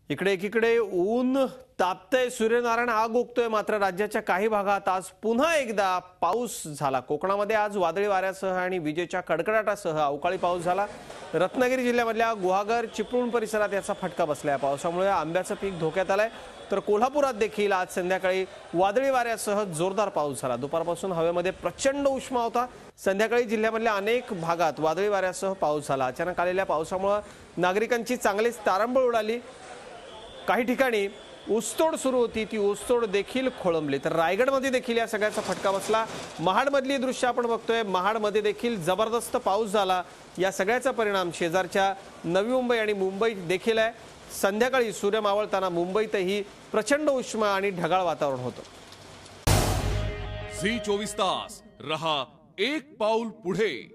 इकडे एकीकडे ऊन तापतंय, सूर्यनारायण आग ओकतोय, मात्र राज्याच्या काही भागात आज पुन्हा एकदा पाऊस झाला। कोकणामध्ये आज वादळी वाऱ्यासह आणि विजेच्या कडकडाटासह अवकाळी पाऊस झाला। रत्नागिरी जिल्ह्यामधल्या गुहागर चिपळूण परिसरात याचा फटका बसलाय। पावसामुळे आंब्याचं पीक धोक्यात आलंय, तर कोल्हापुरात देखील आज संध्याकाळी वादळी वाऱ्यासह जोरदार पाऊस झाला। दुपारपासून हवेमध्ये प्रचंड उष्मा होता। संध्याकाळी जिल्ह्यामधल्या अनेक भागात वादळी वाऱ्यासह पाऊस झाला। अचानक आलेल्या पावसामुळे नागरिकांची चांगलीच तारंबळ उडाली। काही ठिकाणी ऊसतोड सुरू होती, ती ऊसतोड देखील खोळंबली। तर रायगडमध्ये देखील या सगळ्याचा फटका बसला। महाडमधली दृश्य आपण बघतोय, महाडमध्ये देखील जबरदस्त पाऊस झाला। या सगळ्याचा परिणाम शेजारच्या नवी मुंबई आणि मुंबईत देखील आहे। संध्याकाळी सूर्य मावळताना मुंबईतही प्रचंड उष्मा आणि ढगाळ वातावरण होतं। झी 24 तास रहा एक पाऊल पुढे।